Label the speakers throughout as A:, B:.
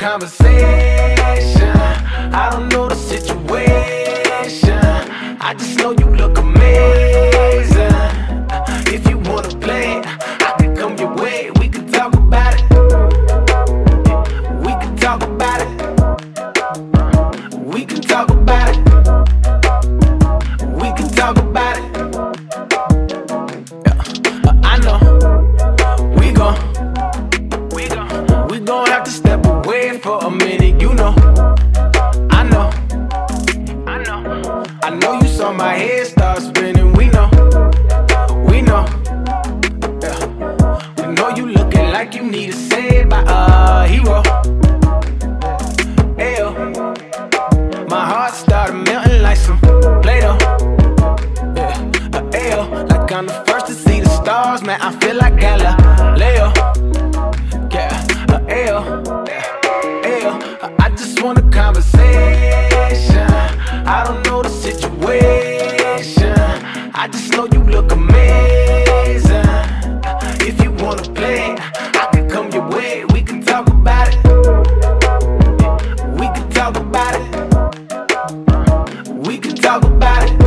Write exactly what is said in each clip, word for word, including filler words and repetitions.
A: conversation. I don't know the situation, I just know you look amazing. If you wanna play, I can come your way. We can talk about it. We can talk about it. We can talk about it. We can talk about it. Yeah. I know we gon' we gon' we gon' have to step away for a minute. You know, I know, I know, I know you saw my head start spinning. We know, we know, yeah. We know you looking like you need a saved by a hero. Ayo, my heart started melting like some Play-Doh. Yeah, ayo, like I'm the first to see the stars, man. I feel like Galileo. Yeah, ayo, ayo, I just want a conversation. I don't know the situation, I just know you look amazing. If you wanna play, I can come your way. We can talk about it. We can talk about it. We can talk about it.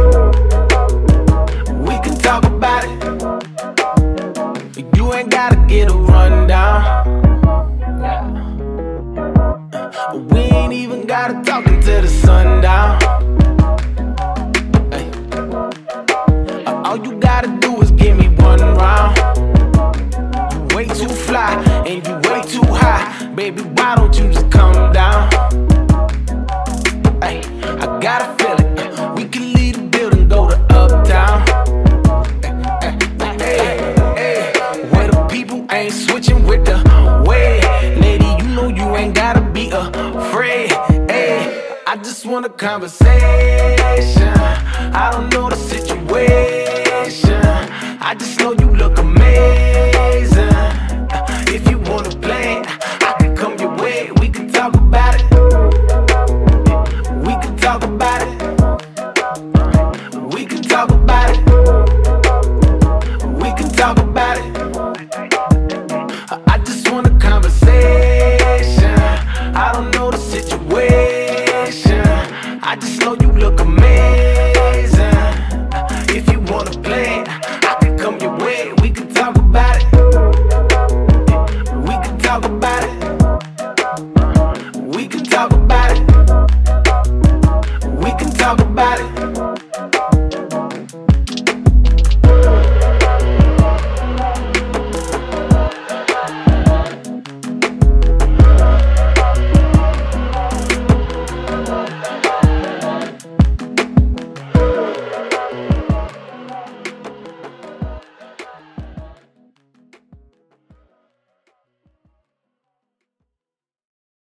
A: We can talk about it. You ain't gotta get a rundown. We ain't even gotta talk until the sundown. Hey. All you gotta do is give me one round. You way too fly and you way too high, baby. Why don't you just come down? Hey, I gotta feel it. We can leave the building, go to uptown. Hey, hey, where the people ain't switching with the way. Lady, you know you ain't gotta be afraid. Hey, I just want a conversation. I don't know the situation, I just know you look amazing. If you wanna play, I can come your way. We can talk about it. We can talk about it. We can talk about it. We can talk about it. I just want a conversation. I don't know the situation, I just know you look amazing. If you wanna play, I can come your way. We can talk about it. We can talk about it. We can talk about it. We can talk about it.